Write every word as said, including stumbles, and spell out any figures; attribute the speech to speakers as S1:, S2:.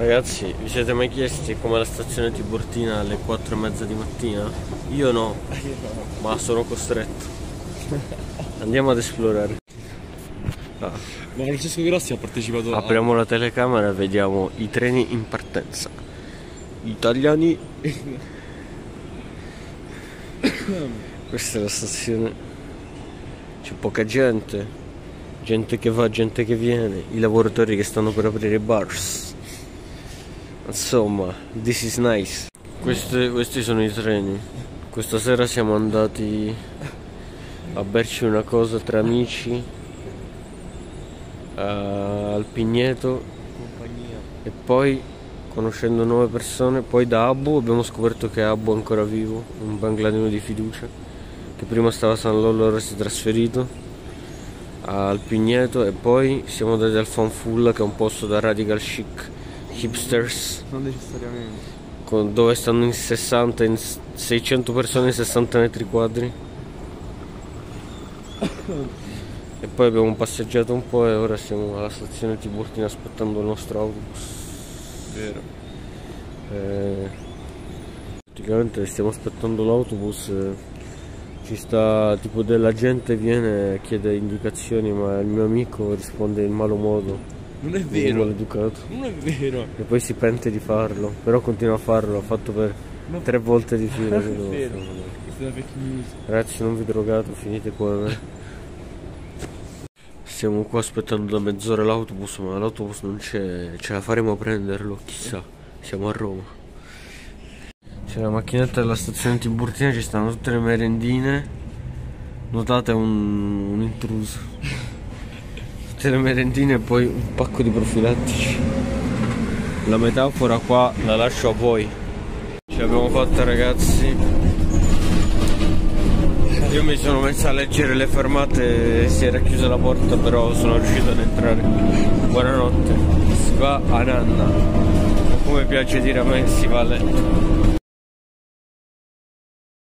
S1: Ragazzi, vi siete mai chiesti come la stazione Tiburtina alle quattro e mezza di mattina? Io no, ma sono costretto. Andiamo ad esplorare. Ah.
S2: Ma Francesco Grossi ha partecipato a...
S1: Apriamo la telecamera e vediamo i treni in partenza. Italiani. Questa è la stazione. C'è poca gente. Gente che va, gente che viene. I lavoratori che stanno per aprire i bars. Insomma, this is nice. Questi, questi sono i treni. Questa sera siamo andati a berci una cosa tra amici uh, al Pigneto e poi, conoscendo nuove persone, poi da Abu abbiamo scoperto che Abu è ancora vivo, un bangladino di fiducia che prima stava a San Lollo, ora si è trasferito al Pigneto, e poi siamo andati al Fanfulla, che è un posto da radical chic hipsters,
S2: non necessariamente,
S1: con, dove stanno in sessanta, in seicento persone in sessanta metri quadri. E poi abbiamo passeggiato un po' e ora siamo alla stazione Tiburtina aspettando il nostro autobus.
S2: Vero.
S1: Eh, praticamente stiamo aspettando l'autobus, eh, ci sta tipo della gente, viene, chiede indicazioni, ma il mio amico risponde in malo modo.
S2: Non è vero.
S1: Maleducato.
S2: Non è vero.
S1: E poi si pente di farlo, però continua a farlo, l'ha fatto per no. tre volte di fila.
S2: Non è vero. Questa è la fake news.
S1: Ragazzi, non vi drogate, finite qua. Eh. Stiamo qua aspettando da mezz'ora l'autobus, ma l'autobus non c'è, ce la faremo a prenderlo, chissà, siamo a Roma. C'è la macchinetta della stazione Tiburtina, ci stanno tutte le merendine, notate un, un intruso. Tutte le merendine e poi un pacco di profilattici. La metafora qua la lascio a voi. Ce l'abbiamo fatta, ragazzi. Io mi sono messo a leggere le fermate, si era chiusa la porta, però sono riuscito ad entrare. Buonanotte. Si va a nanna, o come piace dire a me, si va a letto.